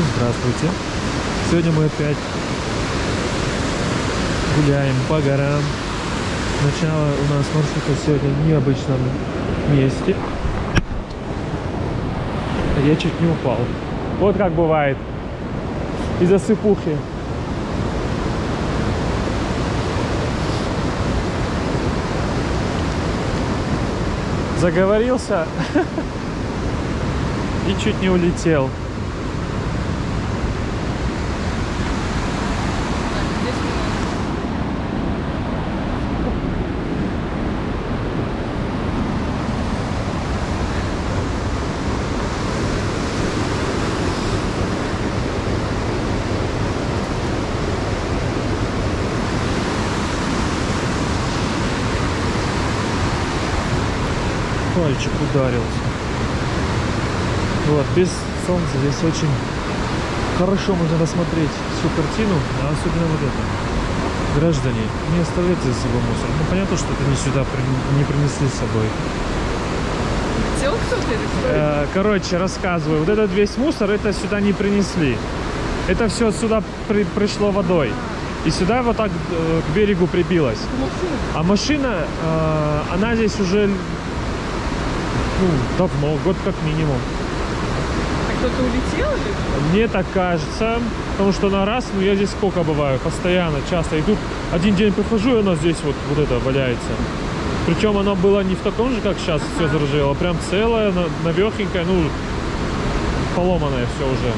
Здравствуйте. Сегодня мы опять гуляем по горам. Начало у нас маршрута сегодня в необычном месте. Я чуть не упал. Вот как бывает из-за сыпухи. Заговорился и чуть не улетел. Пальчик ударился. Вот, без солнца здесь очень хорошо можно рассмотреть всю картину, а особенно вот это. Граждане, не оставляйте за собой мусор. Ну, понятно, что это не сюда не принесли с собой. Хотел кто-то? Короче, рассказываю. Вот этот весь мусор, это сюда не принесли. Это все сюда пришло водой. И сюда вот так к берегу прибилось. А машина, она здесь уже... Ну, давно, год как минимум. А кто-то улетел или? Мне так кажется, потому что на раз, ну я здесь сколько бываю, постоянно, часто. И тут один день прихожу, и оно здесь вот это валяется. Причем оно было не в таком же, как сейчас все заржавело, а прям целое, навехенькое, ну, поломанное все уже.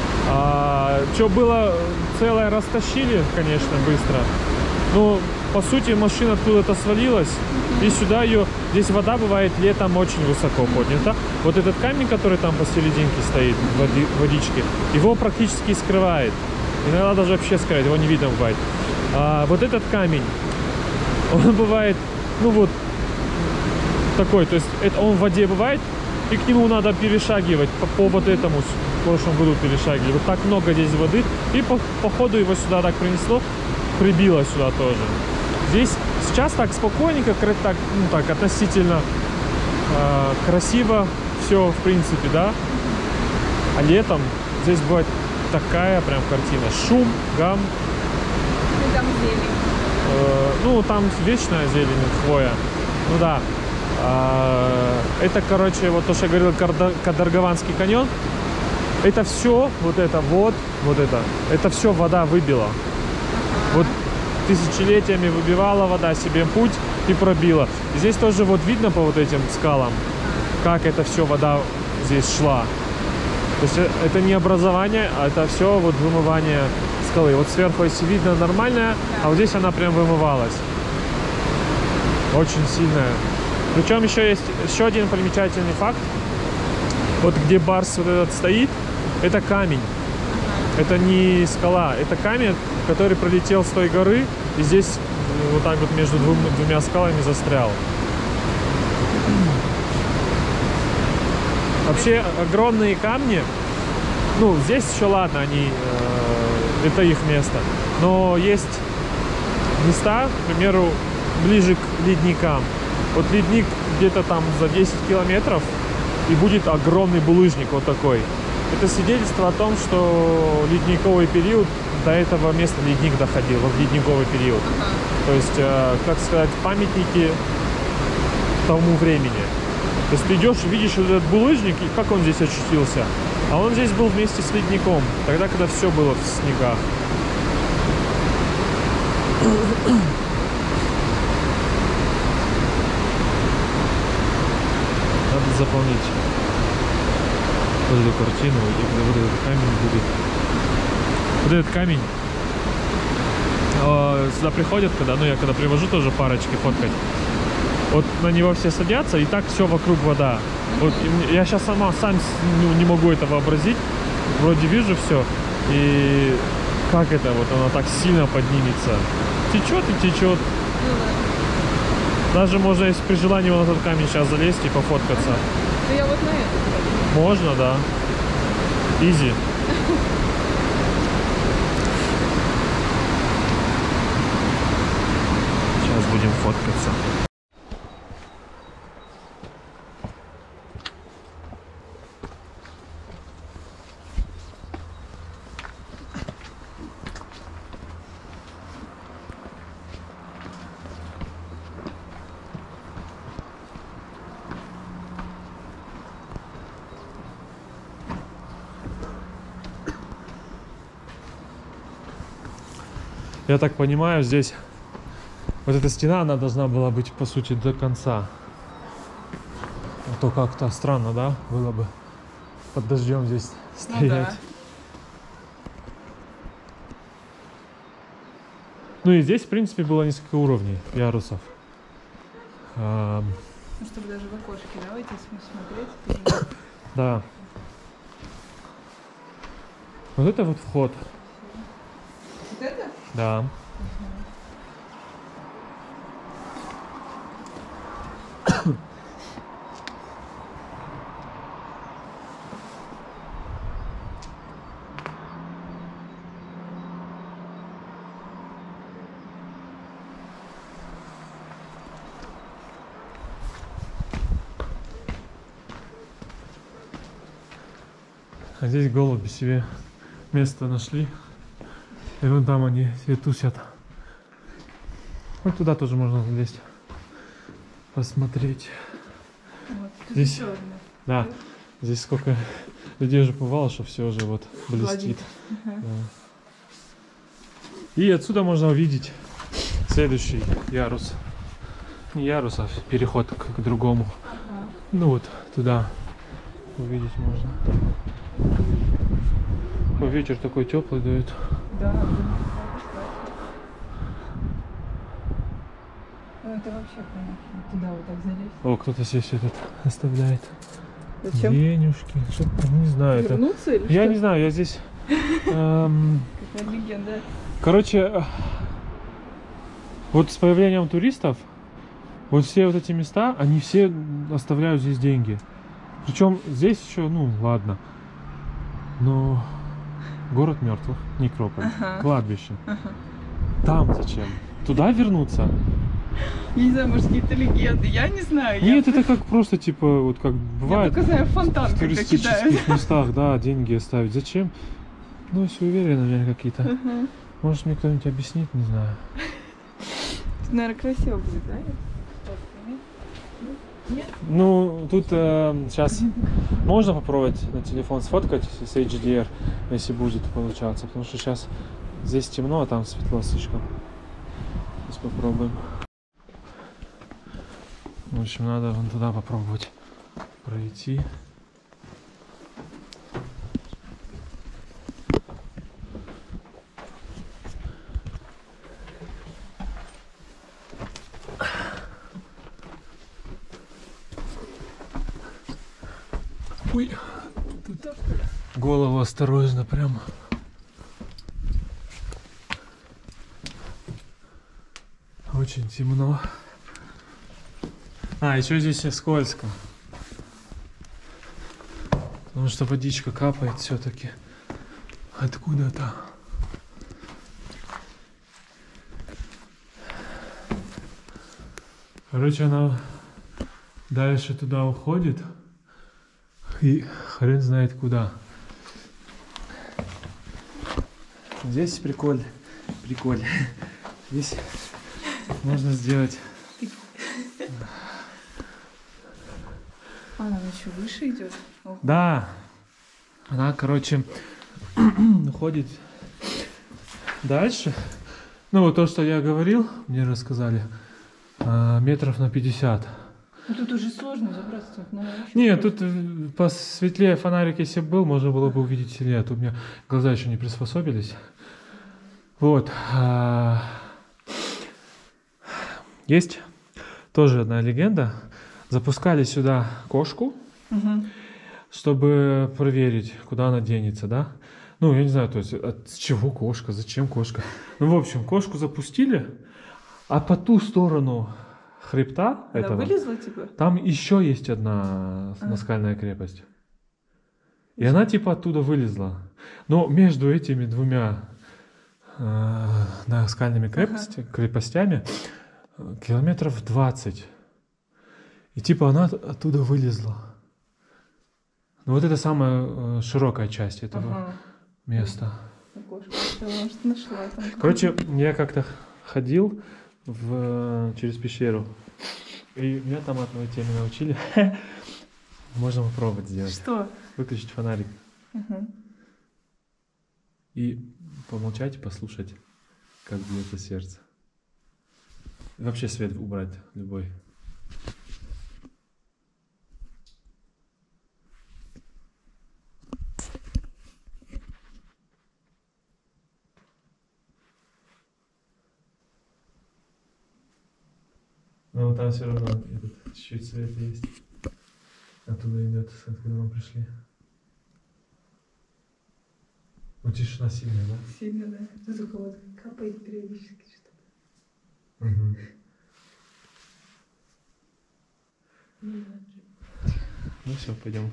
А что было целое, растащили, конечно, быстро. Но, по сути, машина откуда-то свалилась. И сюда ее... Здесь вода бывает летом очень высоко поднята. Вот этот камень, который там посерединке стоит, в водичке, его практически скрывает. Иногда даже вообще скрывает, его не видно бывает. А вот этот камень, он бывает, ну вот, такой. То есть это он в воде бывает, и к нему надо перешагивать. По вот этому в прошлом году перешагивали. Вот так много здесь воды. И по ходу его сюда так принесло, прибило сюда тоже. Здесь сейчас так спокойненько, так, ну, так относительно красиво все, в принципе, да. А летом здесь бывает такая прям картина. Шум, гам. И там зелень. Ну, там вечная зелень, хвоя. Ну да. Это, короче, вот то, что я говорил, Кадаргаванский каньон. Это все, вот это все вода выбила. Вот тысячелетиями выбивала вода себе путь и пробила. И здесь тоже вот видно по вот этим скалам, как это все вода здесь шла. То есть это не образование, а это все вот вымывание скалы. Вот сверху, если видно, нормальная, а вот здесь она прям вымывалась. Очень сильная. Причем еще один примечательный факт. Вот где барс вот этот стоит, это камень. Это не скала, это камень, который пролетел с той горы и здесь вот так вот между двумя скалами застрял. Вообще огромные камни, ну здесь еще ладно, они, это их место, но есть места, к примеру, ближе к ледникам. Вот ледник где-то там за 10 километров и будет огромный булыжник вот такой. Это свидетельство о том, что ледниковый период, до этого места ледник доходил, вот ледниковый период. То есть, как сказать, памятники тому времени. То есть ты идешь и видишь вот этот булыжник, и как он здесь очутился. А он здесь был вместе с ледником, тогда, когда все было в снегах. Надо заполнить вот эту картину, и вот этот камень будет. Вот этот камень сюда приходят, когда, ну я когда привожу тоже парочки фоткать. Вот на него все садятся, и так все вокруг вода. Вот я сейчас сам не могу это вообразить. Вроде вижу все, и как это вот оно так сильно поднимется. Течет и течет. Даже можно, если при желании, на этот камень сейчас залезть и пофоткаться. Ну я вот на это. Можно, да. Изи. Сейчас будем фоткаться. Я так понимаю, здесь вот эта стена, она должна была быть, по сути, до конца. А то как-то странно, да, было бы под дождем здесь стоять. да. Ну и здесь, в принципе, было несколько уровней ярусов. Ну, чтобы даже в окошке, да, выйти смотреть. Да. Вот это вот вход. Вот это? Да. А здесь голуби себе место нашли. И вон там они себе тусят. Вот туда тоже можно залезть. Посмотреть. Вот, тут Здесь- еще одна. Да. Здесь сколько людей уже бывало, что все уже вот блестит. Ага. Да. И отсюда можно увидеть следующий ярус. Не ярус, а переход к другому. Ага. Ну вот туда увидеть можно. Ой, ветер такой теплый дует. Да, да. Ну, это вообще, конечно, туда вот так залезть. О, кто-то здесь этот оставляет Зачем? денежки. Что-то, не знаю. Это... Вернуться или Я что? не знаю, я здесь... Какая легенда. Короче, вот с появлением туристов, вот все вот эти места, они все оставляют здесь деньги. Причем здесь еще, ну ладно, но город мертвых, некрополь, Ага. кладбище. Там зачем? Туда вернуться? Я не знаю, может, какие-то легенды, я не знаю. Нет, это как просто типа, вот как Я бывает только знаю фонтан, в когда туристических кидают. местах, да, деньги оставить. Зачем? Ну, если уверены, наверное, какие-то. Ага. Может, мне кто-нибудь объяснит, не знаю. Это, наверное, красиво будет, да? Нет? Ну, тут сейчас можно попробовать на телефон сфоткать с HDR, если будет получаться, потому что сейчас здесь темно, а там светло слишком. Сейчас попробуем. В общем, надо вон туда попробовать пройти. Ой, тут голову осторожно прям. Очень темно. А, еще здесь и скользко. Потому что водичка капает все-таки откуда-то. Короче, она дальше туда уходит. И хрен знает куда. Здесь прикольно. Прикольно. Здесь можно сделать. Она еще выше идет. Ого. Да. Она, короче, уходит дальше. Ну, вот то, что я говорил, мне рассказали, метров на 50. Ну тут уже сложно забраться. Тут, наверное, очень Нет, просто. тут посветлее фонарик, если бы был, можно было бы увидеть силуэт. У меня глаза еще не приспособились. Вот. Есть тоже одна легенда. Запускали сюда кошку, Мгм. чтобы проверить, куда она денется, да? Ну, я не знаю, то есть, от чего кошка, зачем кошка. Ну, в общем, кошку запустили, а по ту сторону хребта Она этого, вылезла, типа? там еще есть одна наскальная крепость. И она типа оттуда вылезла. Но между этими двумя наскальными крепостями километров 20. И типа она оттуда вылезла. Ну вот это самая широкая часть этого Ага. места. Кошка, может, нашла там. Короче, я как-то ходил через пещеру. И меня там одной теме научили. Можно попробовать сделать. Что? Выключить фонарик. Ага. И помолчать и послушать, Как бьется сердце. И вообще свет убрать любой. Но там все равно этот чуть свет есть. Оттуда идет, откуда мы пришли. Ну тишина сильная, да? Сильно, да. Ну, только вот капает периодически что-то. Угу. Ну все, пойдем.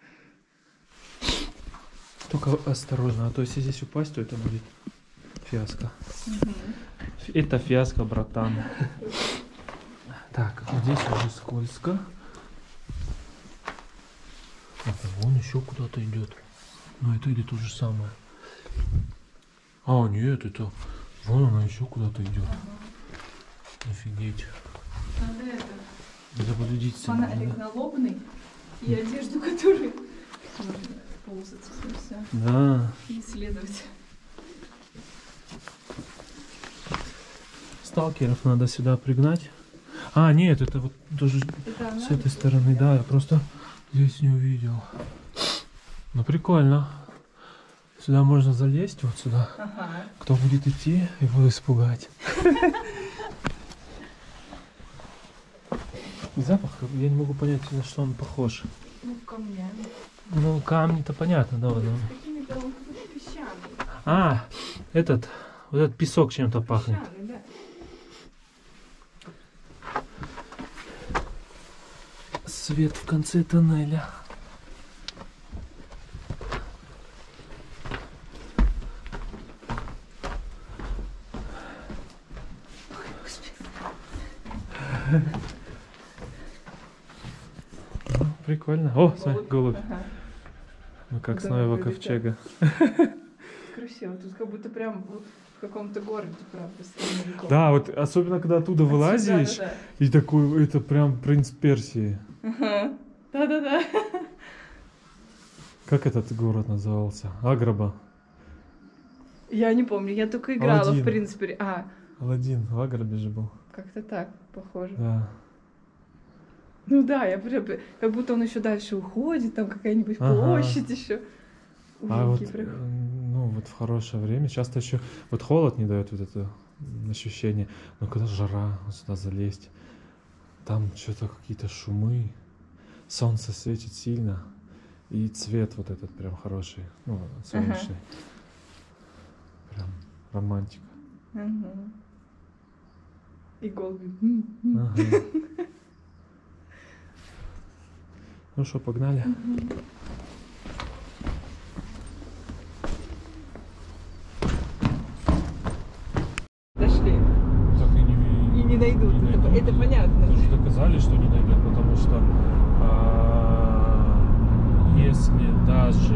Только осторожно, а то если здесь упасть, то это будет фиаско. Это фиаско, братан. Так, здесь уже скользко. Это вон еще куда-то идет. Но это или то же самое. А, нет, это... Вон она еще куда-то идет. Офигеть. Надо это... Это подведите. Фонарик налобный и одежду, которую можно ползать, все. Да. И исследовать. Сталкеров надо сюда пригнать. А, нет, это вот тоже Это с этой стороны, да, я просто здесь не увидел. Ну прикольно. Сюда можно залезть, вот сюда. Ага. Кто будет идти, его испугать. И запах, я не могу понять, на что он похож. Ну, камнями. Ну, камни-то понятно, да, но... Какими-то он какой-то песчаный. А, вот этот песок чем-то пахнет. Песчаный, да. Свет в конце тоннеля. Ну, прикольно. О, смотри, голубь. Ага. Ну как с Да, Нового прилетел. ковчега. Красиво. Тут как будто прям в каком-то городе, правда, средневековом. Да, вот особенно когда оттуда вылазишь, Да. и такой, это прям принц Персии. Ага. Да-да-да. Как этот город назывался? Аграба. Я не помню, я только играла, Аладдин. в принципе. А, Аладдин в Аграбе же был. как-то так, похоже. Да. Ну да, я прям, как будто он еще дальше уходит, там какая-нибудь Ага. площадь еще. А вот, Узенький прям. ну вот в хорошее время, часто еще, вот холод не дает вот это ощущение, но когда жара, вот сюда залезть, там что-то какие-то шумы, солнце светит сильно, и цвет вот этот прям хороший, ну, солнечный. Прям романтика. Ага. И голуби. Ага. Ну что, погнали? Дошли. Так и И не найдут. Это понятно. Уже доказали, что не найдут, потому что если даже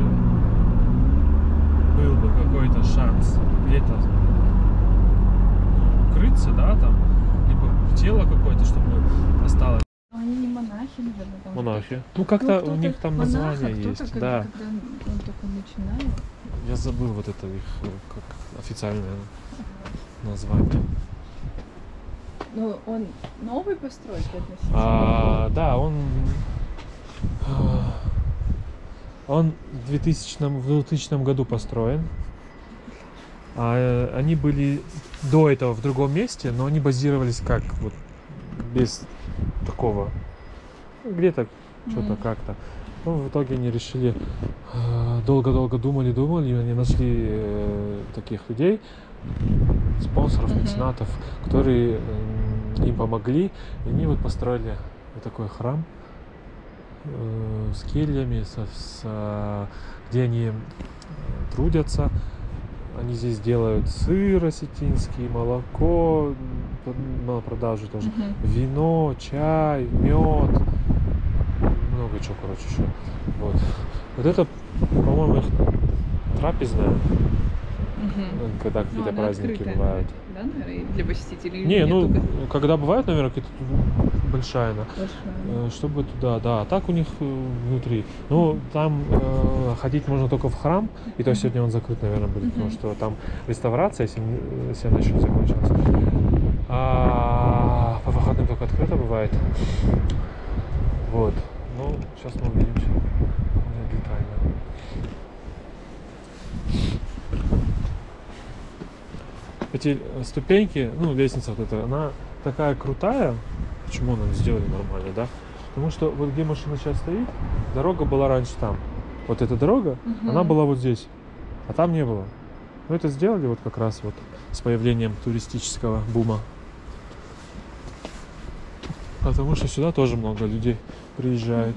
был бы какой-то шанс где-то укрыться, да, там, либо тело какое-то, чтобы осталось. Они не монахи, наверное. Там Монахи. Ну как-то у них там монаха, название кто-то, есть, когда, да. Когда он только начинает. Я забыл вот это их как официальное название. Ну, он новый постройки относительно. Да, он в 2000 году построен. Они были до этого в другом месте, но они базировались как вот без такого, где-то что-то как-то. Ну, в итоге они решили, долго-долго думали, и они нашли таких людей, спонсоров, меценатов, которые им помогли. И они вот построили вот такой храм с кельями, где они трудятся. Они здесь делают сыр осетинский, молоко на продажу тоже, вино, чай, мед, много чего, короче, еще. Вот это, по-моему, их трапезная. когда какие-то праздники бывают. Да, наверное, для посетителей? Не, Или ну, только когда бывает, наверное, какие-то большая она. большая? Чтобы туда, да. А так у них внутри. Ну, там ходить можно только в храм, и то сегодня он закрыт, наверное, будет, потому что там реставрация, если она еще не закончилась. А по выходным только открыто бывает. Вот. Ну, сейчас мы увидимся более детально. Эти ступеньки, ну, лестница вот эта, она такая крутая. Почему нам сделали нормально, да? Потому что вот где машина сейчас стоит, дорога была раньше там. Вот эта дорога, она была вот здесь, а там не было. Мы это сделали вот как раз вот с появлением туристического бума. Потому что сюда тоже много людей приезжает.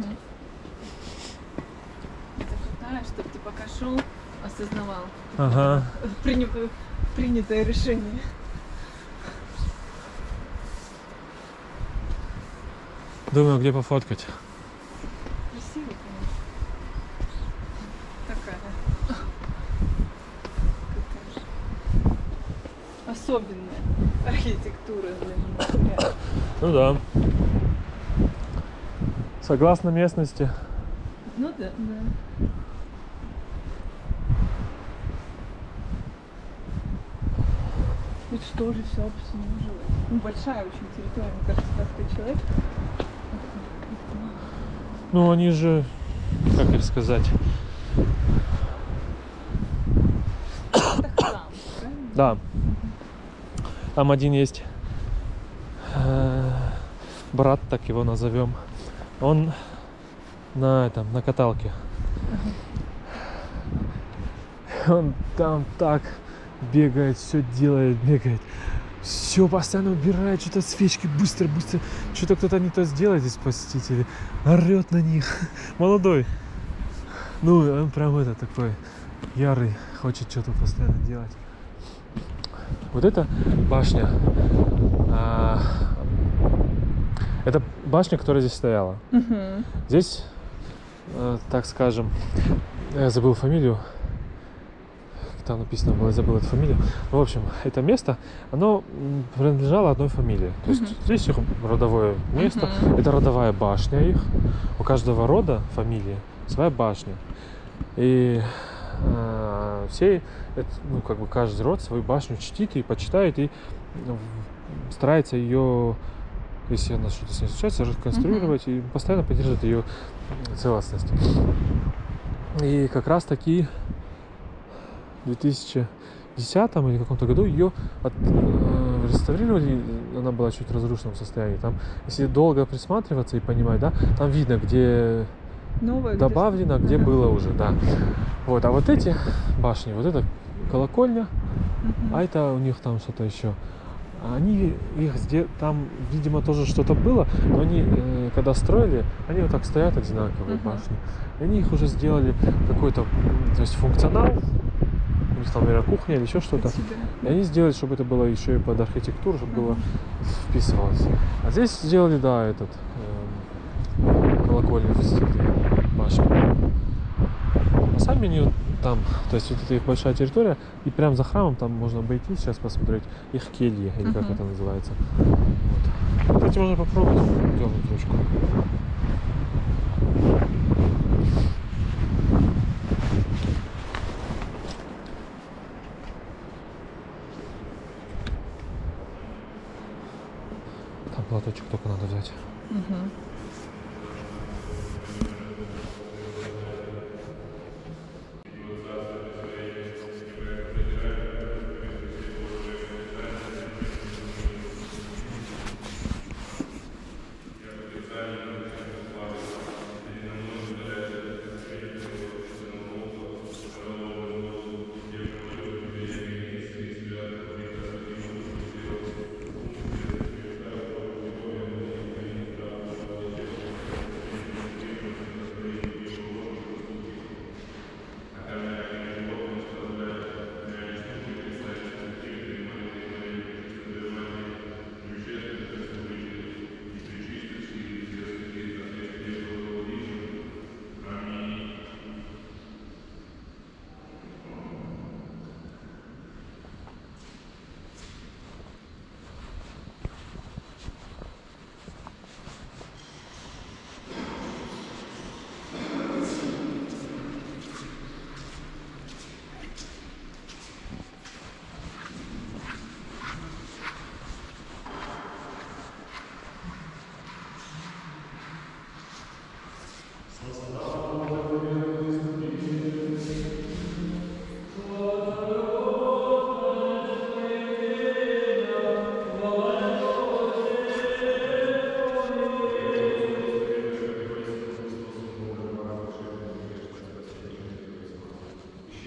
Это крутая, чтобы ты пока шел, осознавал. Ага. Принятое решение. Думаю, где пофоткать. Красиво, конечно. Такая. Какая особенная архитектура для меня. Ну да. Согласно местности. Ну да, да. Это что же все обслуживает? Ну, большая очень территория, мне кажется, как-то человек. Ну они же, как их сказать. Это храм, правильно? Да. Там один есть брат, так его назовем. Он на каталке. Он там так бегает, все делает, бегает. Все постоянно убирает, что-то свечки быстро. Что-то кто-то не то сделает здесь посетители. Орет на них. Молодой. Ну, он прям такой ярый, хочет что-то постоянно делать. Вот эта башня. Это башня, которая здесь стояла. Здесь, так скажем, я забыл фамилию. Там написано было, я забыл эту фамилию. Ну, в общем, это место, оно принадлежало одной фамилии. То есть здесь их родовое место, это родовая башня их. У каждого рода фамилии своя башня. И все, ну, как бы каждый род свою башню чтит и почитает, и старается ее, если она что-то с ней случается, реконструировать и постоянно поддерживать ее целостность. И как раз таки в 2010 или каком-то году ее реставрировали, она была чуть в разрушенном состоянии. Там, если долго присматриваться и понимать, да, там видно, где новое, добавлено, где было уже, да. Вот, а вот эти башни, вот это колокольня, а это у них там что-то еще. Они их там, видимо, тоже что-то было, но они, когда строили, они вот так стоят одинаковые башни. И они их уже сделали какой-то, то есть функционал. У них там, наверное, кухня или еще что-то. И они сделали, чтобы это было еще и под архитектуру, чтобы было вписывалось. А здесь сделали, да, этот колокольня в стиле башни. А сами они там, то есть вот это их большая территория, и прямо за храмом там можно обойти, сейчас посмотреть их кельи, или как это называется. Вот. Кстати, можно попробовать дернуть ручку. Там платочек только надо взять.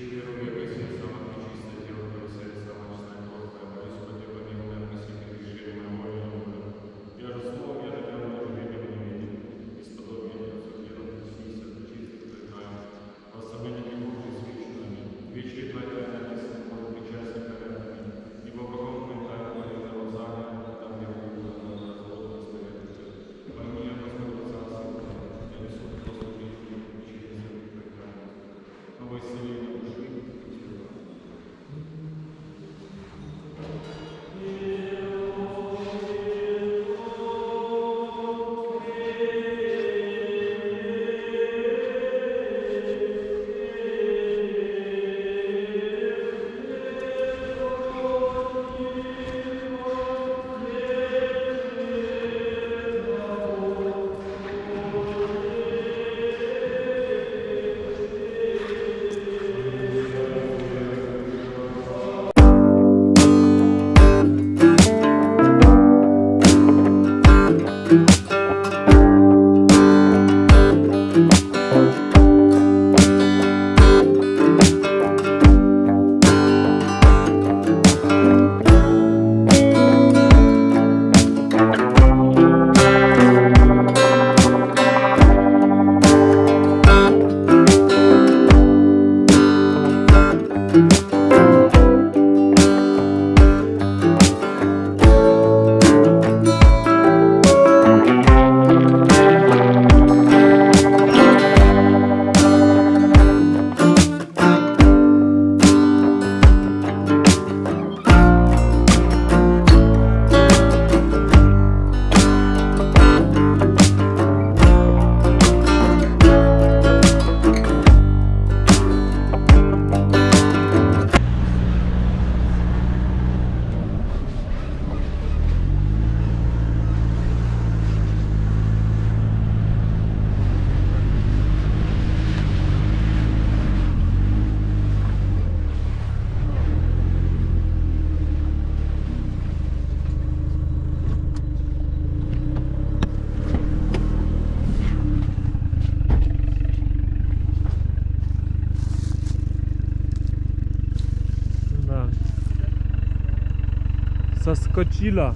Соскочила.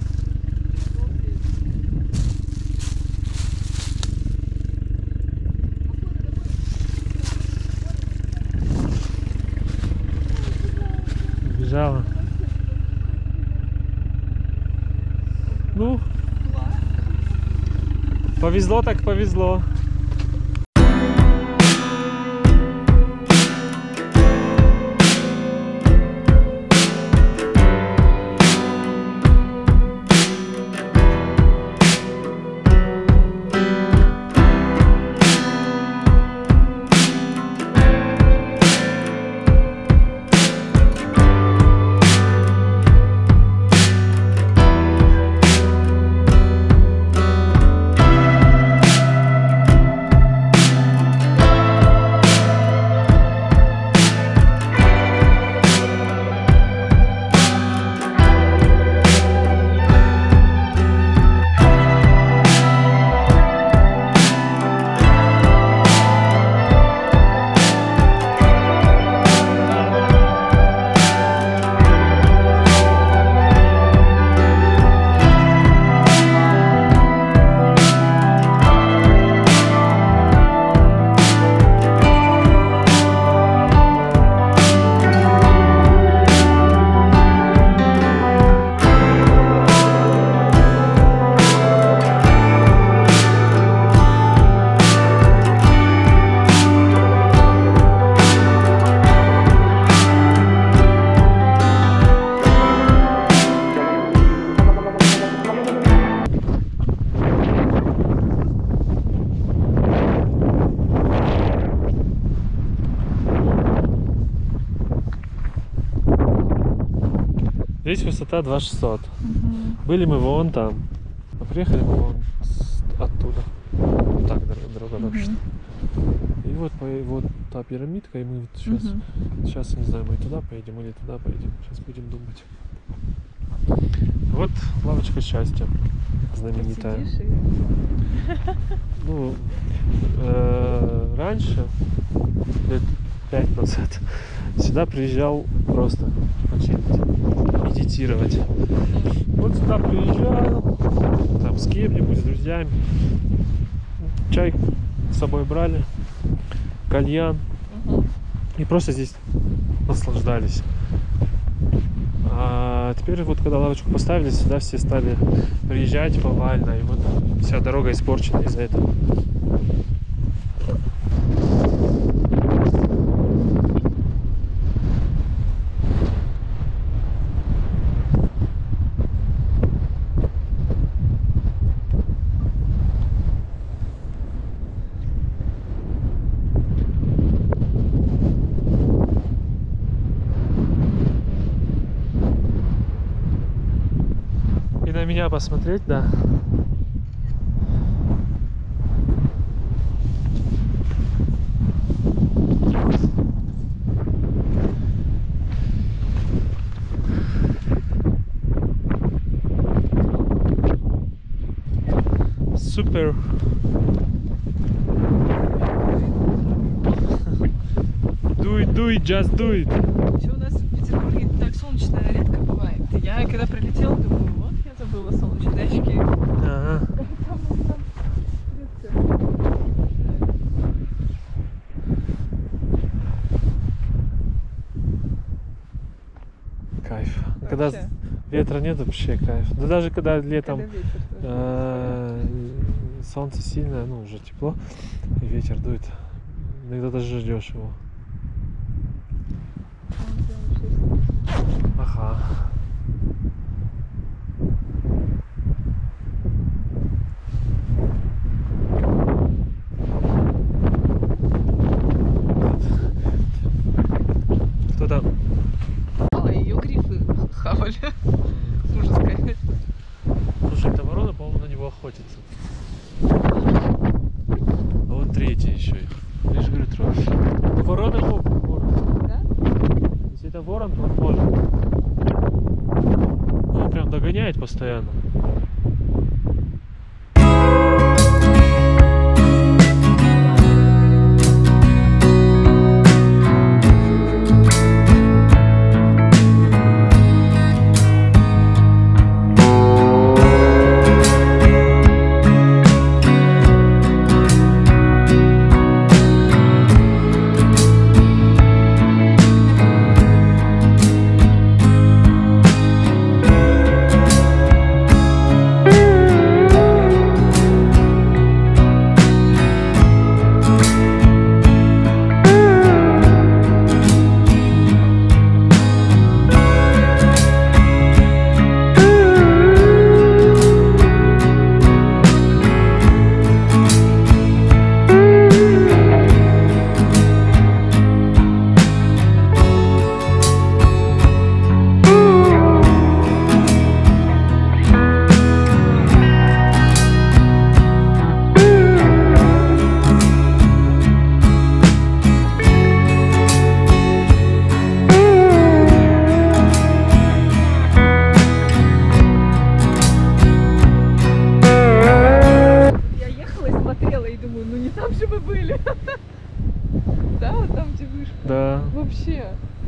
Бежала. Ну, повезло так повезло. Здесь высота 2600. Были мы вон там. А приехали мы вон оттуда. Вот так дорога вообще. И вот, вот та пирамидка, и мы вот сейчас, не знаю, мы туда поедем или туда поедем. Сейчас будем думать. Вот лавочка счастья знаменитая. Ну, раньше, лет 5 назад. Сюда приезжал просто почилить, медитировать. Вот сюда приезжаю, там с кем-нибудь, с друзьями. Чай с собой брали, кальян. И просто здесь наслаждались. А теперь вот когда лавочку поставили, сюда все стали приезжать повально. И вот вся дорога испорчена из-за этого. И на меня посмотреть, да. Супер. Do it, just do it. Еще у нас в Петербурге так солнечно редко бывает. Я когда прилетела, думаю, вот я забыла солнечные очки. Ага. Кайф. Когда Вообще. ветра нет, вообще кайф. Да даже когда летом Когда ветер тоже. солнце сильное, ну уже тепло, и ветер дует. Иногда даже ждешь его. Ага. Кто там? Ой, ее грифы хавали. Ужас какой. Слушай, эта ворона, по-моему, на него охотится. А вот третий еще их. Я же говорю, трое. Ну, вороны могут, ворон. Да? Если это ворон, то он может. Ну, он прям догоняет постоянно. Да, вот там, где вышка. Да. Вообще.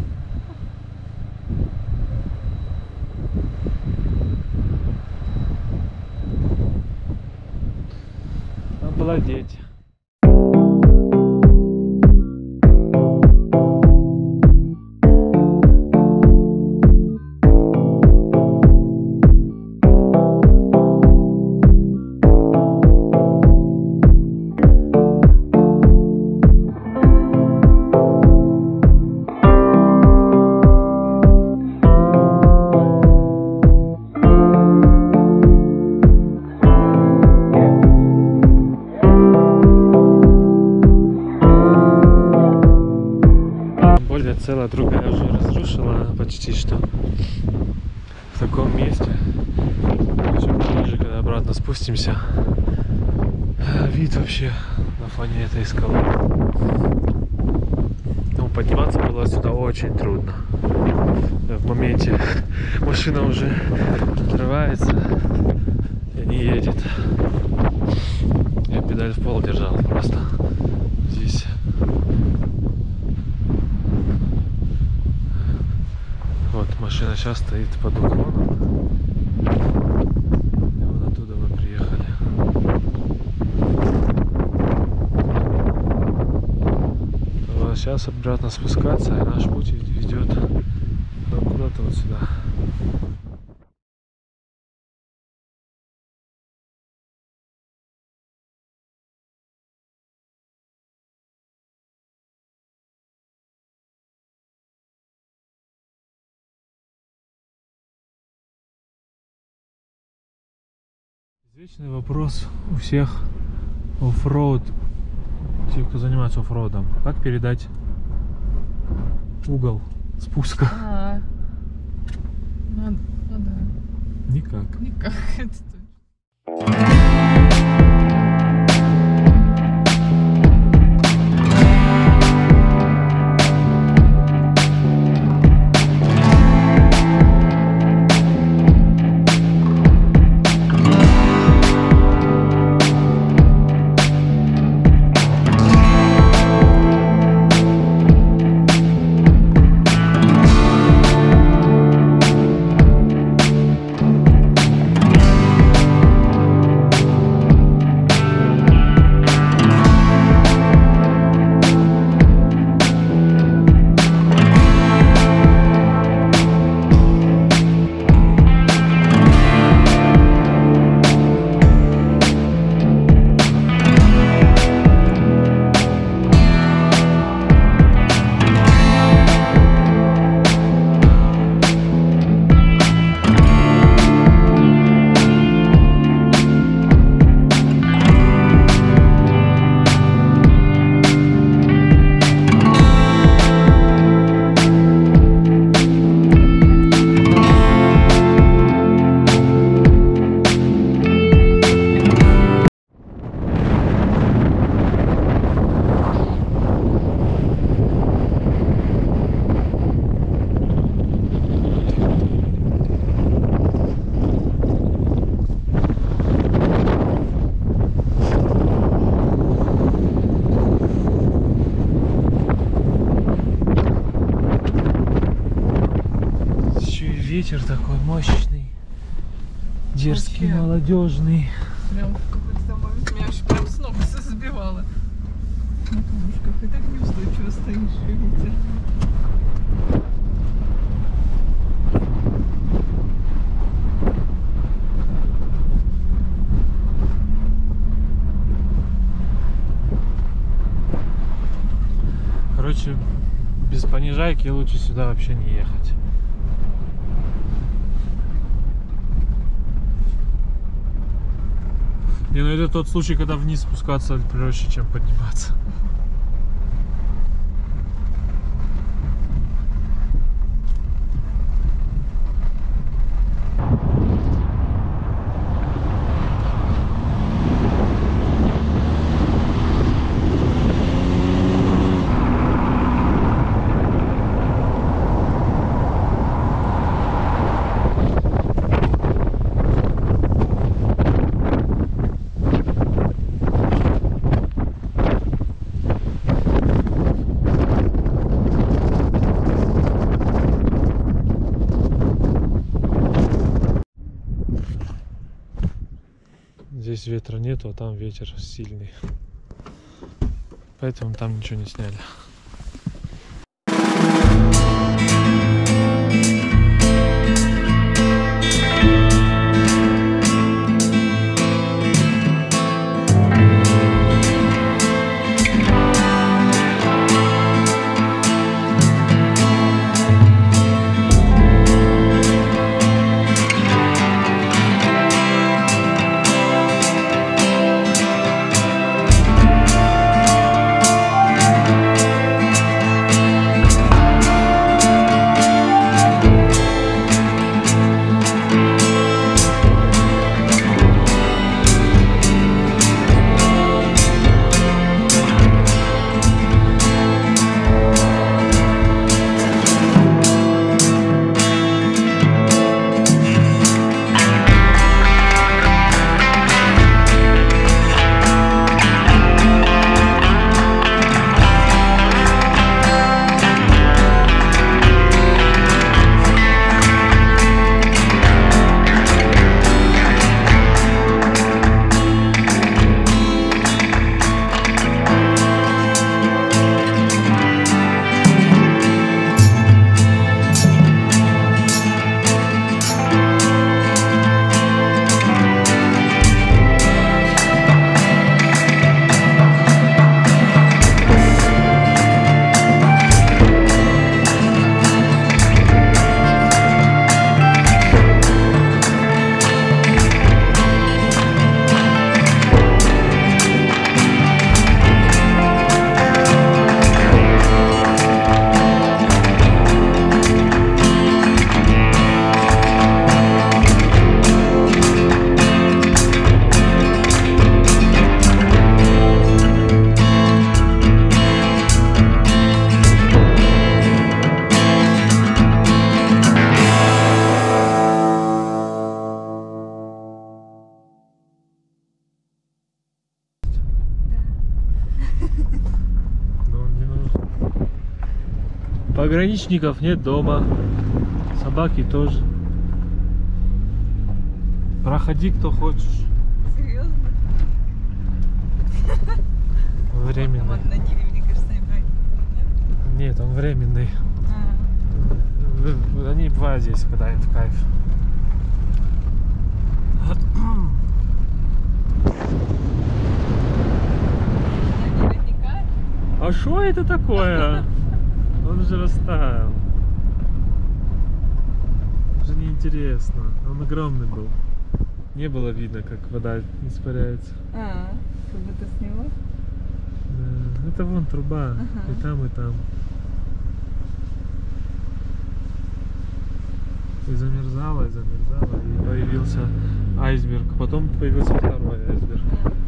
Обалдеть. Целая другая уже разрушила почти что. В таком месте. Еще ближе, когда обратно спустимся. Вид вообще на фоне этой скалы. Ну, подниматься было сюда очень трудно. В моменте машина уже отрывается и не едет. Я педаль в пол держал просто здесь. машина сейчас стоит под уклоном. И вот оттуда мы приехали. Вот сейчас обратно спускаться, и наш путь ведет куда-то вот сюда. Извечный вопрос у всех оффроуд, тех, кто занимается оффроудом. Как передать угол спуска? Ну да. Никак. Никак, это точно. Ветер такой мощный, дерзкий, Вообще. молодежный. Прям в какой-то момент меня аж прям с ног сбивало. На камушках и так неустойчиво стоишь, ветер. Короче, без понижайки лучше сюда вообще не ехать. Не, ну это тот случай, когда вниз спускаться проще, чем подниматься. Здесь ветра нету, а там ветер сильный. Поэтому там ничего не сняли. Пограничников нет дома. Собаки тоже. Проходи, кто хочешь. Серьезно? Временный. Вот на Ниве, мне кажется, не брать. Нет, он временный. Они бывают здесь, когда им в кайф. Наверняка. А что это такое? Он же растаял. Уже неинтересно. Он огромный был. Не было видно, как вода испаряется. Как будто сняло. Да. Это вон труба. Ага. И там, и там. И замерзала, и появился айсберг. Потом появился второй айсберг.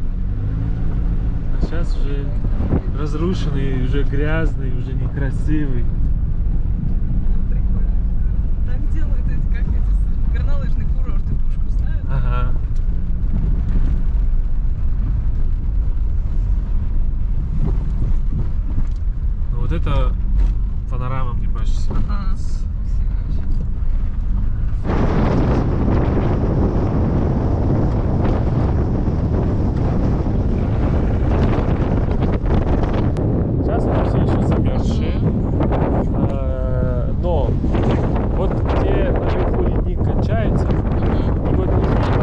А сейчас уже разрушенный, уже грязный, уже некрасивый. Прикольно. Так делают эти, как эти горнолыжные курорты, Пушку знают? Ага. Ну вот это панорама, мне кажется. Ага. Красиво вообще. Сейчас они все еще замерзшие. Но вот где наверху ледник кончается, и вот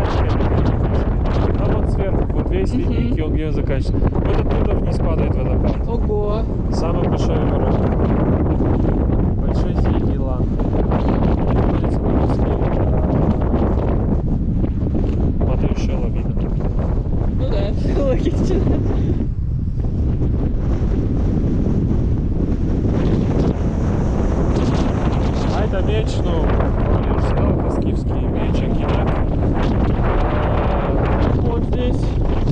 а вот сверху, вот весь ледник, и он где он заканчивается. Вот оттуда вниз падает водопад. Ого! Самый большой город. Большой синий лан. Находится на Москве. Падающая лавина. Ну да, логично. А это меч, ну, я уже сказал, это скифский меч Акинак. Вот здесь.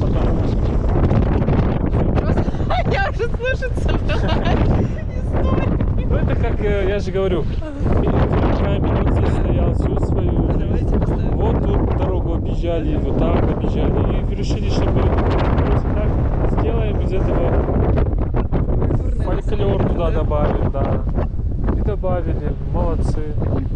Просто я уже слышать собралась историю. Ну это как, я же говорю, камень вот здесь стоял всю свою жизнь. Давайте поставим. Вот тут дорогу объезжали, вот так объезжали. И решили, что мы просто так сделаем из этого фольклор туда добавим, да. И добавили, молодцы.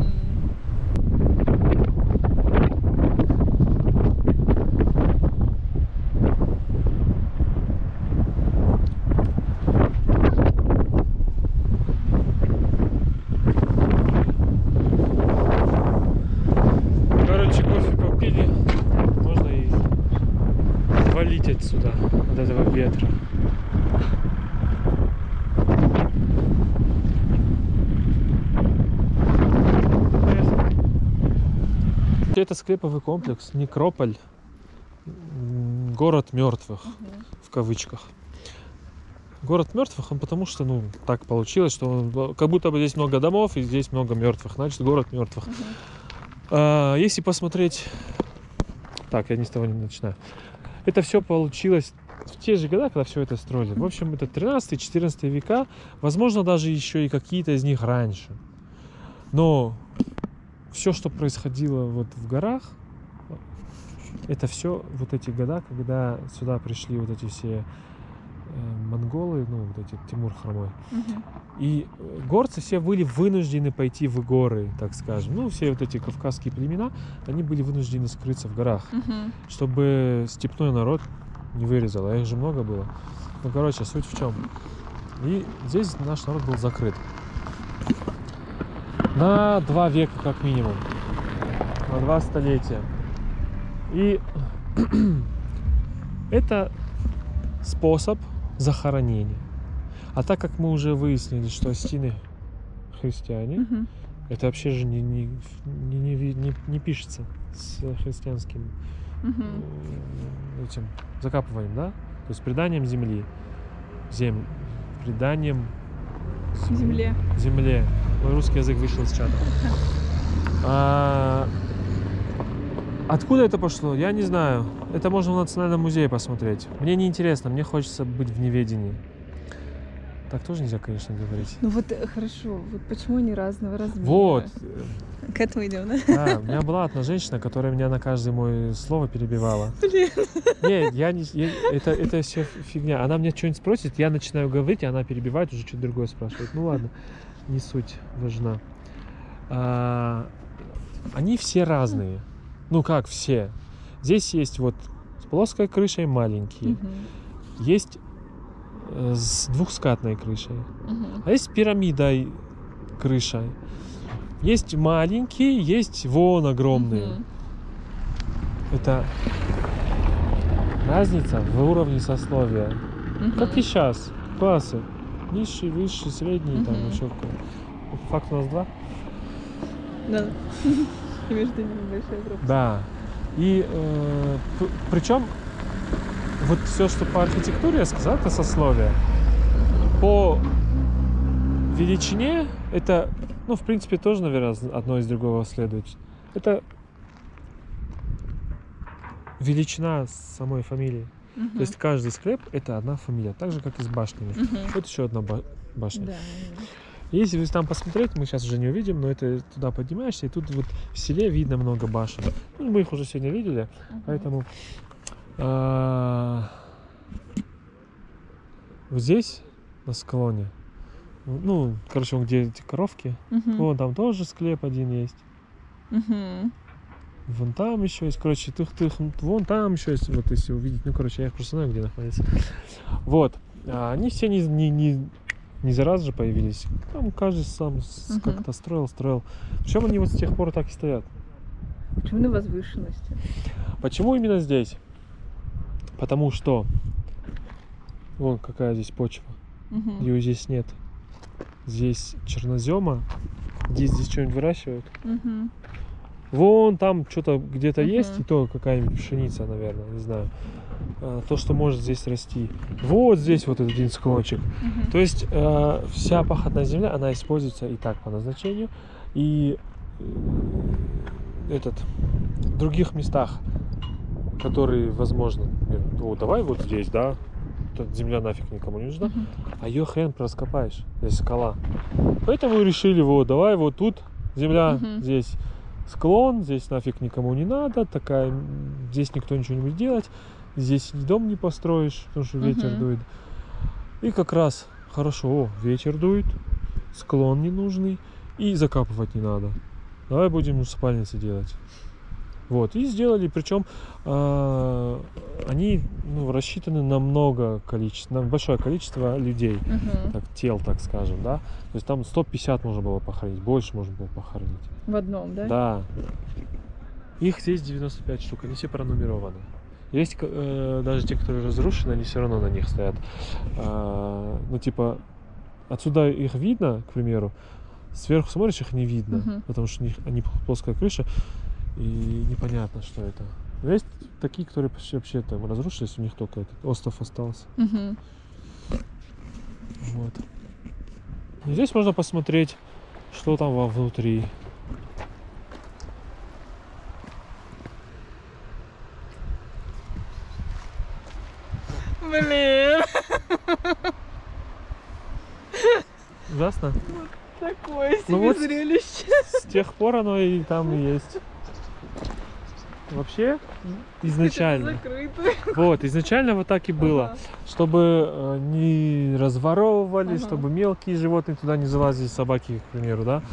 Короче, кофе попили, можно и валить отсюда, от этого ветра. Это склеповый комплекс Некрополь, город мертвых, в кавычках. Город мертвых, он потому что, ну, так получилось, что он, как будто бы здесь много домов и здесь много мертвых, значит, город мертвых. Если посмотреть, так, я не с того не начинаю. Это все получилось в те же годы, когда все это строили. В общем, это 13-14 века, возможно, даже еще и какие-то из них раньше. Но все, что происходило вот в горах, это все вот эти года, когда сюда пришли вот эти все монголы, ну вот эти Тимур Хромой. И горцы все были вынуждены пойти в горы, так скажем. Ну, все вот эти кавказские племена, они были вынуждены скрыться в горах, чтобы степной народ не вырезал. А их же много было. Ну, короче, суть в чем. И здесь наш народ был закрыт. На 2 века как минимум. На 2 столетия. И это способ захоронения. А так как мы уже выяснили, что Остины христиане, это вообще же не пишется с христианским этим закапыванием, да? То есть преданием земли. Преданием земле. Мой русский язык вышел из чата. Откуда это пошло, я не знаю. Это можно в Национальном музее посмотреть. Мне не интересно, мне хочется быть в неведении. Так тоже нельзя, конечно, говорить. Ну вот хорошо, вот почему они разного размера? Вот. К этому идем, да? Да, у меня была одна женщина, которая меня на каждое мое слово перебивала. Блин. Нет, это все фигня. Она мне что-нибудь спросит, я начинаю говорить, и она перебивает, уже что-то другое спрашивает. Ну ладно. не суть важна. Они все разные. Ну как все? Здесь есть вот с плоской крышей маленькие, есть с двухскатной крышей, а есть с пирамидой крышей. Есть маленькие, есть вон огромные. Это разница в уровне сословия. Как и сейчас. Классы. Низший, высший, средний, там еще какой. По факту у нас 2. Да. И между ними большая пропасть. Да. И причем вот все, что по архитектуре я сказал, это сословие. По величине это, ну, в принципе, тоже, наверное, одно из другого следует. Это величина самой фамилии. То есть каждый склеп это одна фамилия, так же как и с башнями. Вот еще одна башня. Да. Если там посмотреть, мы сейчас уже не увидим, но это туда поднимаешься, и тут вот в селе видно много башен. Ну, мы их уже сегодня видели, поэтому вот здесь на склоне, ну, короче, вон где эти коровки, вон там тоже склеп один есть. Вон там еще есть, короче, вон там еще есть, вот если увидеть, ну, короче, я их просто знаю, где находятся. Вот, они все не за раз же появились, там каждый сам как-то строил. Причем они вот с тех пор так и стоят. Почему на возвышенности? Почему именно здесь? Потому что вон какая здесь почва, ее здесь нет. Здесь чернозема, здесь что-нибудь выращивают. Вон там что-то где-то есть, и то какая-нибудь пшеница, наверное, не знаю. То, что может здесь расти. Вот здесь вот этот один склончик. То есть вся пахотная земля, она используется и так по назначению. И в других местах, которые, возможно, ну, давай вот здесь, да, тут земля нафиг никому не нужна, а ее хрен раскопаешь, здесь скала. Поэтому решили, вот, давай вот тут земля, здесь склон, здесь нафиг никому не надо, такая, здесь никто ничего не будет делать, здесь дом не построишь, потому что ветер дует. И как раз хорошо, ветер дует, склон ненужный, и закапывать не надо. Давай будем усыпальницы делать. Вот, и сделали, причем они рассчитаны на на большое количество людей, так, тел, так скажем, да. То есть там 150 можно было похоронить, больше можно было похоронить. В одном, да? Да. Их здесь 95 штук, они все пронумерованы. Есть даже те, которые разрушены, они все равно на них стоят. Ну, типа, отсюда их видно, к примеру, сверху смотришь, их не видно, потому что они плоская крыша. И непонятно, что это. Но есть такие, которые почти вообще там разрушились, у них только этот остов остался. Вот. И здесь можно посмотреть, что там вовнутри. Блин! Ужасно? Такое себе вот зрелище. С тех пор оно и там и есть. Вообще, изначально. Вот, изначально вот так и было. Чтобы не разворовывали, чтобы мелкие животные туда не залазили, собаки, к примеру, да.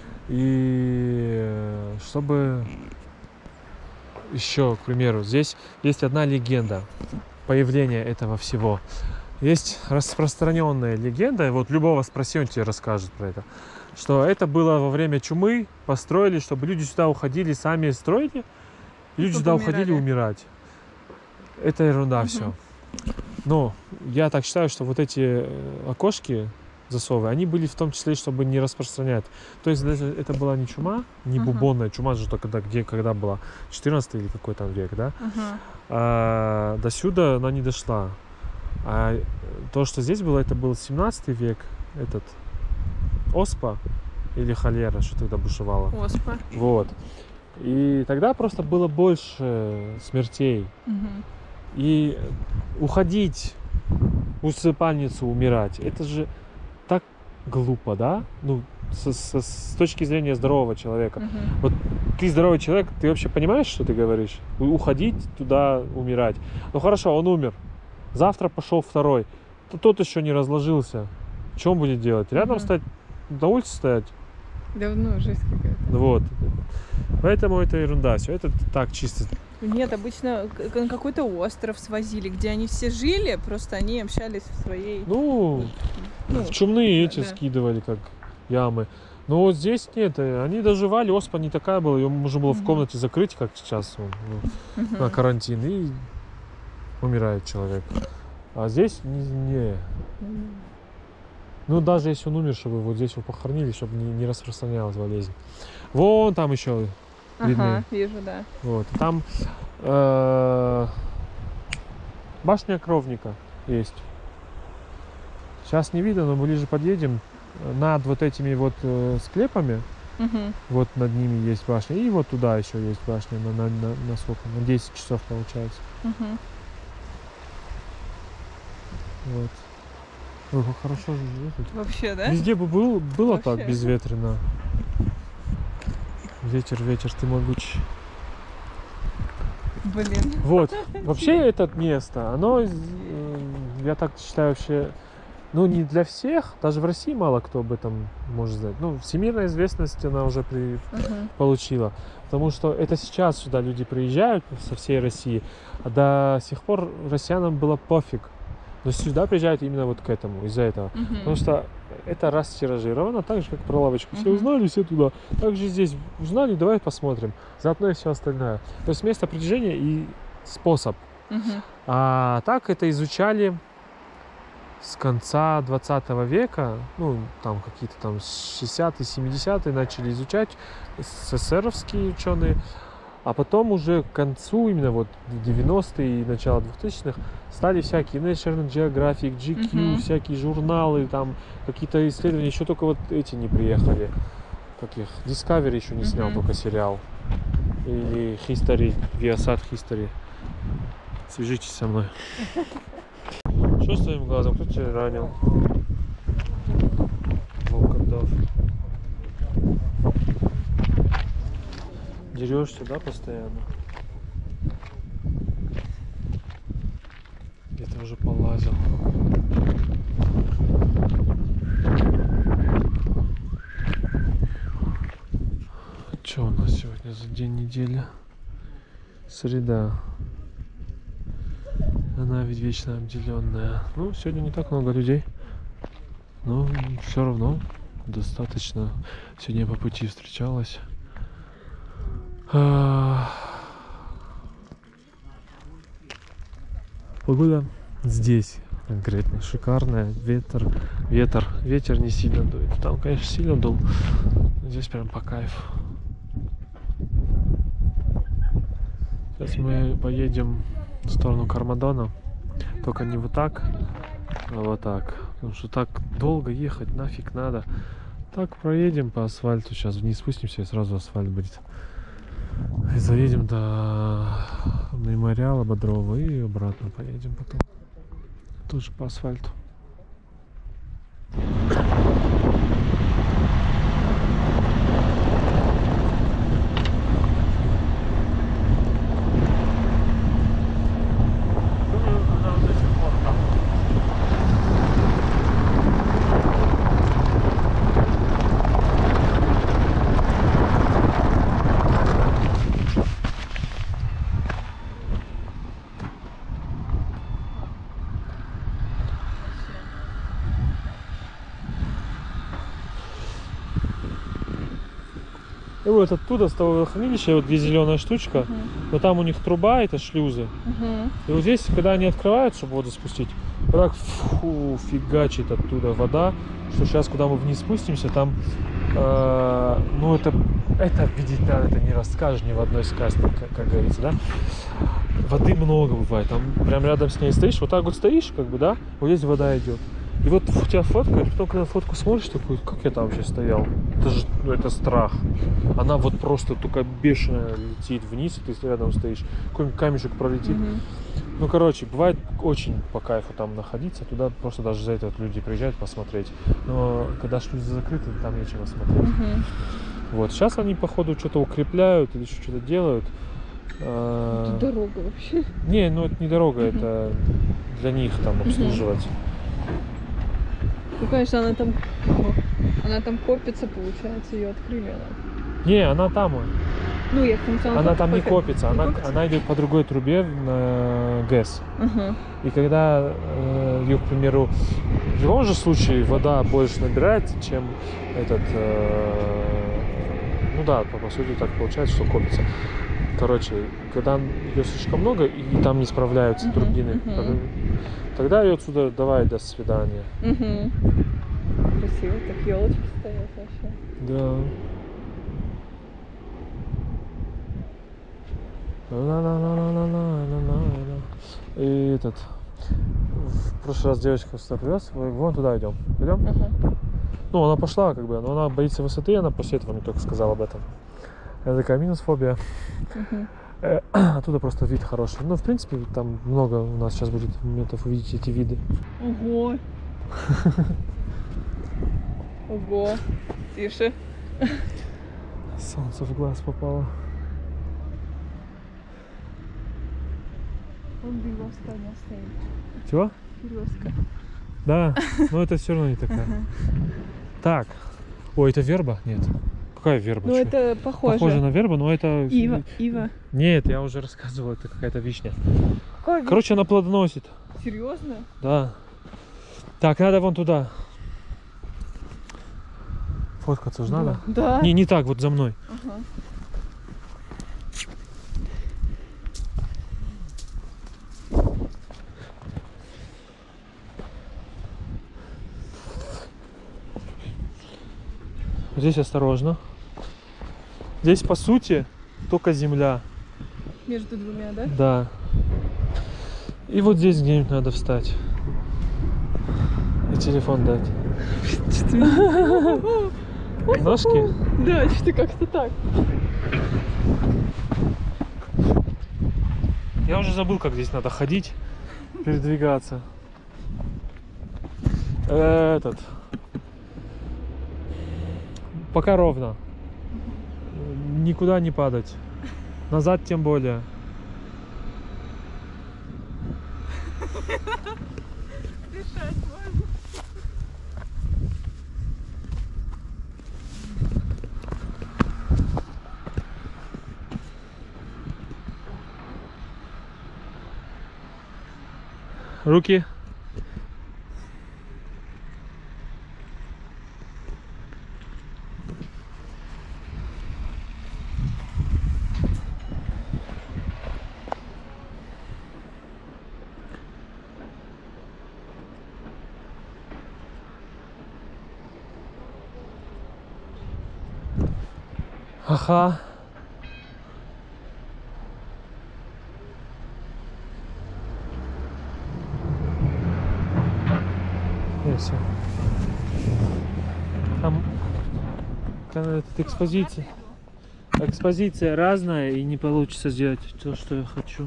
И чтобы еще, к примеру, здесь есть одна легенда появления этого всего. Есть распространенная легенда, вот любого спроси, он тебе расскажет про это, что это было во время чумы, построили, чтобы люди сюда уходили, сами строили, и люди сюда уходили умирать. Это ерунда все. Но я так считаю, что вот эти окошки, засовы, они были в том числе, чтобы не распространять. То есть это была не чума, не бубонная чума, же только когда была, 14 или какой там век, да? А до сюда она не дошла. А то, что здесь было, это был 17 век, этот оспа или холера, что тогда бушевала. Оспа. Вот. И тогда просто было больше смертей. И уходить в усыпальницу, умирать, это же так глупо, да? Ну, с точки зрения здорового человека. Вот ты здоровый человек, ты вообще понимаешь, что ты говоришь? Уходить туда, умирать. Ну хорошо, он умер. Завтра пошел второй. Тот еще не разложился. Что он будет делать? Рядом стать на улице стоять. Давно, жесть какая-то. Вот. Поэтому это ерунда. Все это так чисто. Нет, обычно на какой-то остров свозили, где они все жили, просто они общались в своей... Ну, в чумные эти да. скидывали, как ямы. Но вот здесь нет, они доживали, оспа не такая была, ее можно было в комнате закрыть, как сейчас на карантин, и умирает человек. А здесь не. Ну, даже если он умер, чтобы вот здесь его похоронили, чтобы не распространялась болезнь. Вон там еще видны. Ага, вижу, да. Вот. Там башня Кровника есть. Сейчас не видно, но ближе подъедем. Над вот этими вот склепами, вот над ними есть башня. И вот туда еще есть башня на сколько? На 10 часов получается. Вот. Ой, как хорошо же живет. Вообще, да? Везде бы было Вообще. так безветренно. Ветер, ты могучий. Блин. Вот. Вообще это место, оно, я так считаю, вообще, ну, не для всех. Даже в России мало кто об этом может знать. Ну, всемирная известность она уже получила. Потому что это сейчас сюда люди приезжают со всей России. А до сих пор россиянам было пофиг. Но сюда приезжают именно вот к этому, из-за этого. Потому что это растиражировано, так же, как про лавочку. Все узнали, все туда. Также здесь узнали, давай посмотрим. Заодно и все остальное. То есть место притяжения и способ. А так это изучали с конца 20 века. Ну, там какие-то там 60-е, 70-е начали изучать СССРовские ученые. А потом уже к концу, именно вот 90-е и начало 2000-х, стали всякие National Geographic, GQ, всякие журналы, там какие-то исследования. Еще только вот эти не приехали. Как их? Discovery еще не снял, только сериал. Или History, Viasat History. Свяжитесь со мной. Что с твоим глазом? Кто тебя ранил? Волкодав. Дерешься, да, постоянно? Где-то уже полазил. Что у нас сегодня за день недели? Среда. Она ведь вечно обделенная. Ну, сегодня не так много людей. Но все равно достаточно. Сегодня я по пути встречалась. Погода здесь конкретно шикарная. Ветер не сильно дует. Там, конечно, сильно дул. Но здесь прям по кайфу. Сейчас мы поедем в сторону Кармадона. Только не вот так, а вот так. Потому что так долго ехать нафиг надо. Так проедем по асфальту. Сейчас вниз спустимся и сразу асфальт будет. И заедем до мемориала Бодрова и обратно поедем потом. Тоже по асфальту. И вот оттуда, с того хранилища, вот где зеленая штучка, вот там у них труба, это шлюзы. И вот здесь, когда они открывают, чтобы воду спустить, вот так фигачит оттуда вода, что сейчас, куда мы вниз спустимся, там, ну это видеть надо, это не расскажешь ни в одной сказке, как говорится, да? Воды много бывает, там прям рядом с ней стоишь, вот так вот стоишь, как бы, да, вот здесь вода идет. И вот у тебя фоткают, потом когда фотку смотришь, такой, как я там вообще стоял? Это же, ну, это страх. Она вот просто только бешено летит вниз, и ты рядом стоишь, какой-нибудь камешек пролетит. Ну, короче, бывает очень по кайфу там находиться, туда просто даже за это люди приезжают посмотреть. Но когда шлюзы закрыты, там нечего смотреть. Вот, сейчас они, походу, что-то укрепляют или что-то делают. Это дорога вообще. Не, ну это не дорога, это для них там обслуживать. Ну, конечно, она там Она там копится, получается, ее открыли. Она. Не, она там. Ну, я функционал. Она там не копится, Не она, копится? она идет по другой трубе на ГЭС. Ага. И когда ее, к примеру, в любом же случае вода больше набирается, чем этот, ну да, по сути так получается, что копится. Короче, когда ее слишком много и там не справляются турбины, тогда ее отсюда давай до свидания. Угу. Красиво, так елочки стоят вообще. Да. И этот, в прошлый раз девочка сюда привез, вон туда идем. Идем? Ага. Ну, она пошла, как бы, но она боится высоты, она после этого мне только сказала об этом. Это такая минус-фобия. Оттуда просто вид хороший. Ну, в принципе, там много у нас сейчас будет моментов увидеть эти виды. Ого. Ого. Тише. Солнце в глаз попало. Он березка не стоит. Чего? Березка. Да, но это все равно не такая. Так. Ой, это верба? Нет. Какая верба? Ну, Чё? это похоже. Похоже на вербу, но это... Ива. Нет, я уже рассказывал, это какая-то вишня. Какая Короче, она плодоносит. Серьезно? Да. Так, надо вон туда. Фоткаться же надо? Да. Не так, вот за мной. Ага. Здесь осторожно. Здесь, по сути, только земля. Между двумя, да? Да. И вот здесь где-нибудь надо встать. И телефон дать. Ножки? Да, что-то как-то так. Я уже забыл, как здесь надо ходить, передвигаться. Этот. Пока ровно. Никуда не падать. Назад тем более. Дышать можно. Руки. Ага. И все. Там эта экспозиция. Экспозиция разная, и не получится сделать то, что я хочу.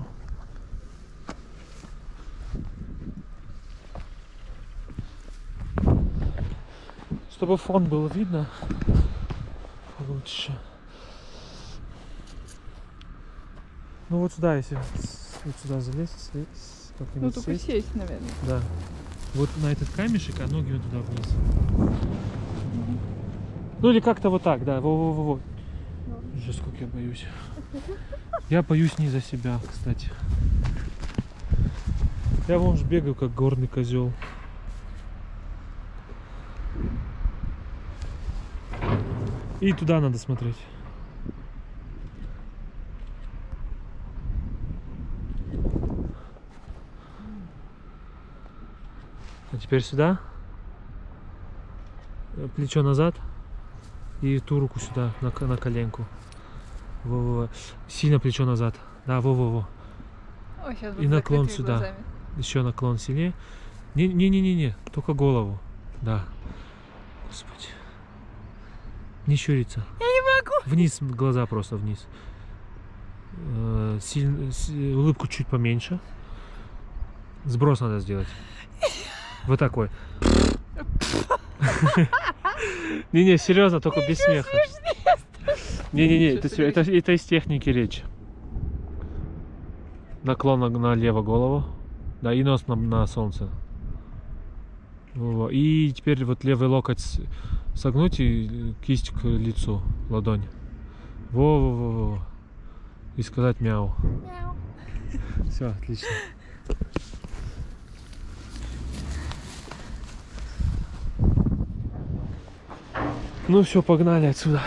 Чтобы фон было видно лучше. Ну вот сюда, если вот сюда залезть, как-нибудь Ну, только сесть. сесть, наверное. Да. Вот на этот камешек, а ноги вот туда вниз. Ну или как-то вот так, да. Во-во-во-во. Уже сколько я боюсь. Я боюсь не за себя, кстати. Я вон же бегаю, как горный козел. И туда надо смотреть. А теперь сюда. Плечо назад. И ту руку сюда, на коленку. Во-во-во. Сильно плечо назад. Да, во-во-во. О, сейчас И наклон сюда. Еще наклон сильнее. Не-не-не-не. Только голову. Да. Господи. Не щуриться. Я не могу. Вниз, глаза просто вниз. Улыбку чуть поменьше. Сброс надо сделать. Вот такой. Не-не, серьезно, только без смеха. Не-не-не, это из техники речь. Наклон налево голову. Да, и нос на солнце. Во-во. И теперь вот левый локоть согнуть и кисть к лицу, ладонь. Во-во-во. И сказать мяу. Мяу. Все, отлично. Ну все, погнали отсюда.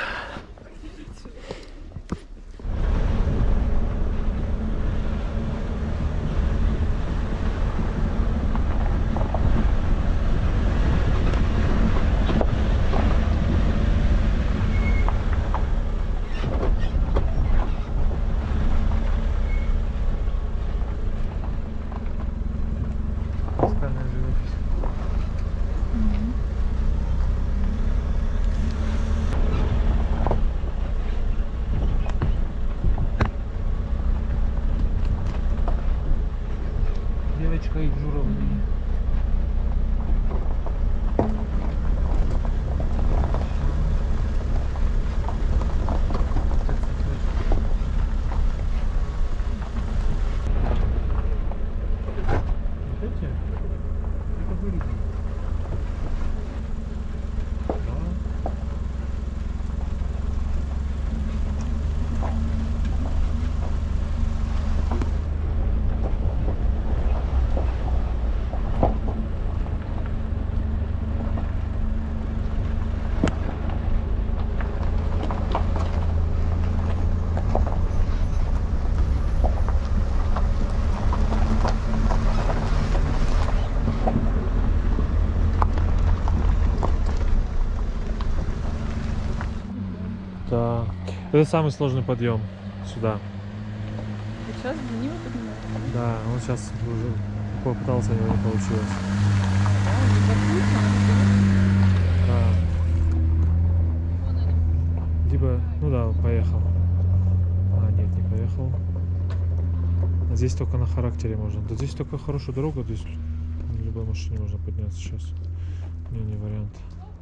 Девочка и журавли. Да. Это самый сложный подъем сюда. Сейчас за него поднимается. Да, он сейчас уже попытался, у него не получилось. Да. Либо, ну да, поехал. А, нет, не поехал. А здесь только на характере можно. Да здесь только хорошая дорога, здесь на любой машине можно подняться сейчас. Не вариант.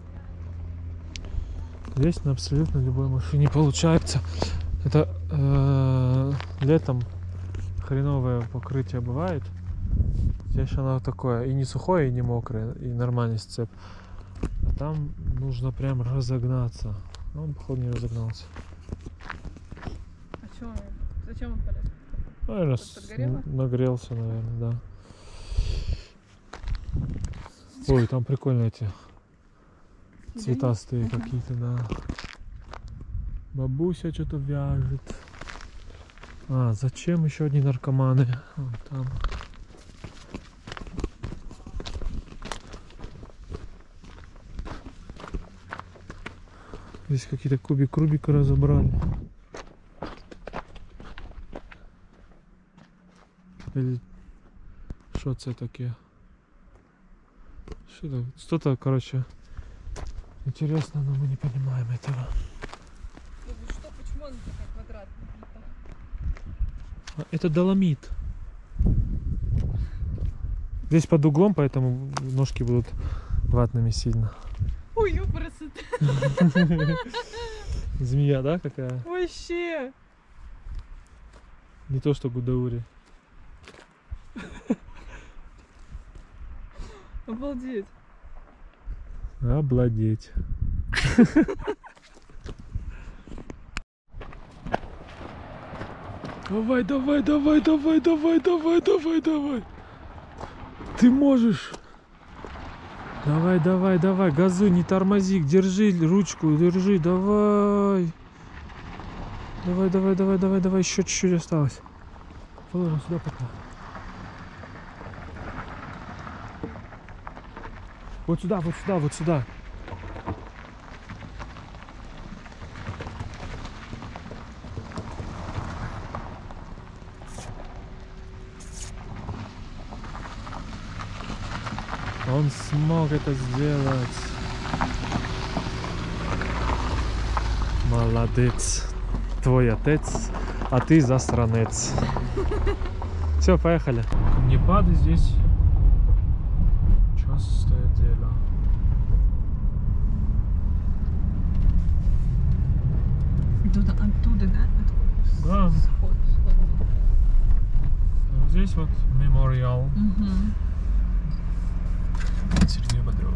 Здесь на абсолютно любой машине получается. Это летом хреновое покрытие бывает. Здесь оно такое и не сухое, и не мокрое, и нормальный сцеп. А там нужно прям разогнаться. А он, походу, не разогнался. А чё он? Зачем он полез? Наверное, Подгорело? нагрелся, наверное, да. Ой, там прикольные эти цветастые какие-то, да. Бабуся что-то вяжет. А, зачем еще одни наркоманы? Вон там. Здесь какие-то кубик Рубика разобрали. Или что это такие? Что-то, короче, интересно, но мы не понимаем этого. Что, почему он такой квадратный? А, это доломит. Здесь под углом, поэтому ножки будут ватными сильно. Ой, ёпрст. Змея, да, какая? Вообще. Не то, что Гудаури. Обалдеть. Обладеть. Давай, давай, давай, давай, давай, давай, давай, давай. Ты можешь. Давай, давай, давай, газуй, не тормози, держи ручку, держи, давай. Давай, давай, давай, давай, давай, еще чуть-чуть осталось. Положим сюда пока. Вот сюда, вот сюда, вот сюда. Он смог это сделать. Молодец. Твой отец, а ты засранец. Все, поехали. Камнепады здесь частое дело. Оттуда, да? Да. Сход. Вот здесь вот мемориал. Сергея Бодрова.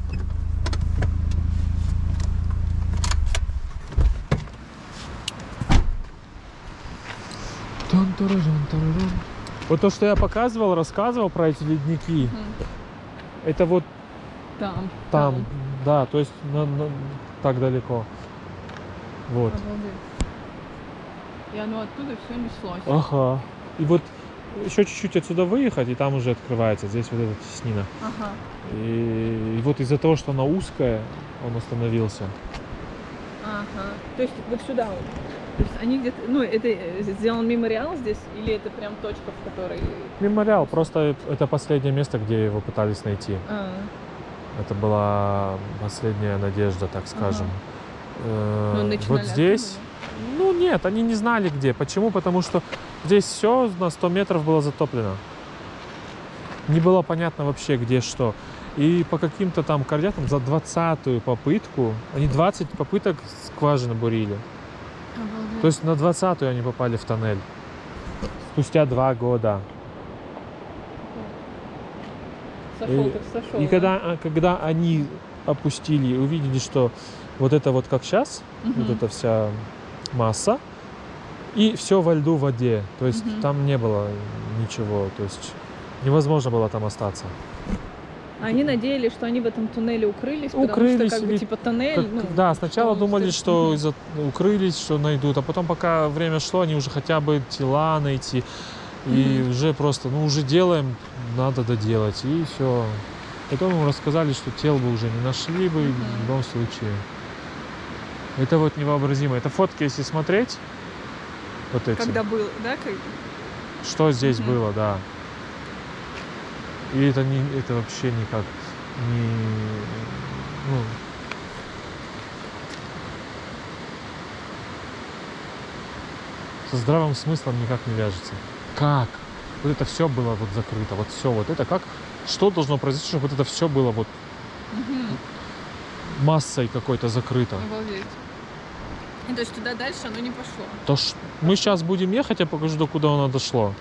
Тан-тараран-тараран. Вот то, что я показывал, рассказывал про эти ледники, это вот там, да, то есть так далеко. Вот. Обалдеть. И оно оттуда все неслось. Ага. И вот еще чуть-чуть отсюда выехать, и там уже открывается. Здесь вот эта теснина. Ага. И вот из-за того, что она узкая, он остановился. Ага. То есть вот сюда вот. То есть они где-то, ну, это сделан мемориал здесь, или это прям точка, в которой... Мемориал, просто это последнее место, где его пытались найти. Это была последняя надежда, так скажем. Ну, Вот здесь... Ну нет, они не знали где. Почему? Потому что здесь все на 100 метров было затоплено. Не было понятно вообще где что. И по каким-то там координатам за 20-ю попытку, они 20 попыток скважины бурили. Обалдеть. То есть на 20-ю они попали в тоннель. Спустя 2 года. Сошел, так сошел. И да? когда они опустили и увидели, что вот это вот как сейчас, вот эта вся масса, и все во льду, в воде. То есть там не было ничего. То есть невозможно было там остаться. Они надеялись, что они в этом туннеле укрылись, Укрылись, потому что как бы или типа тоннель, ну, да, сначала что думали, здесь- что укрылись, что найдут, а потом, пока время шло, они уже хотя бы тела найти. И уже просто, ну, уже делаем, надо доделать. И все. Потом ему рассказали, что тел бы уже не нашли бы в любом случае. Это вот невообразимо. Это фотки, если смотреть, вот эти. Когда был, да, как... Что здесь было, да. И это, это вообще никак не... Ну, со здравым смыслом никак не вяжется. Как? Вот это все было вот закрыто. Вот все вот это как? Что должно произойти, чтобы вот это все было вот массой какой-то закрыто? Обалдеть. И то есть туда дальше оно не пошло. То ж мы сейчас будем ехать, я покажу, до куда оно дошло.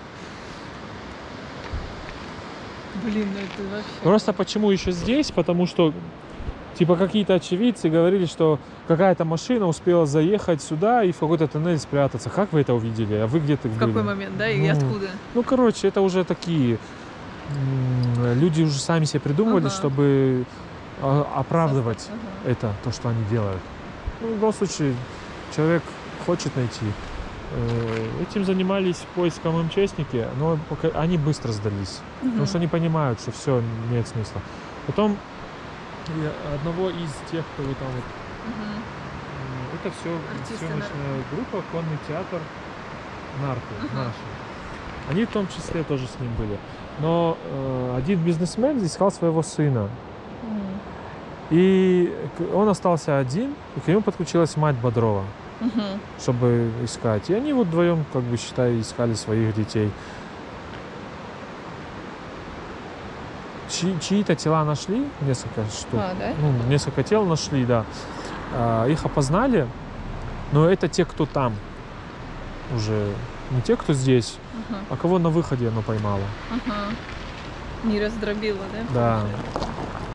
Блин, ну это вообще... Просто почему еще здесь? Потому что типа какие-то очевидцы говорили, что какая-то машина успела заехать сюда и в какой-то тоннель спрятаться. Как вы это увидели? А вы где-то В были? какой момент, да, и Ну, откуда? Ну, короче, это уже такие... Люди уже сами себе придумывали, чтобы оправдывать это, то, что они делают. Ну, в любом случае, человек хочет найти. Этим занимались поиском МЧСники, но они быстро сдались. Потому что они понимают, что все нет смысла. Потом одного из тех, кто вот там вот... Это все съемочная группа, конный театр «Нарты» наши. Они в том числе тоже с ним были. Но один бизнесмен искал своего сына. И он остался один, и к нему подключилась мать Бодрова, чтобы искать. И они вот вдвоем, как бы, считай, искали своих детей. Чьи-то тела нашли, несколько штук. Да? Ну, несколько тел нашли, да. Их опознали, но это те, кто там. Уже не те, кто здесь, а кого на выходе оно поймало. Не раздробило, да? Да. получается?